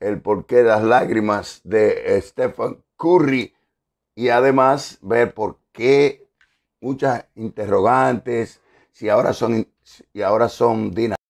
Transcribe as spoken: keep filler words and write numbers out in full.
el porqué de las lágrimas de Stephen Curry y además ver por qué muchas interrogantes, si ahora son, si ahora son dinastías.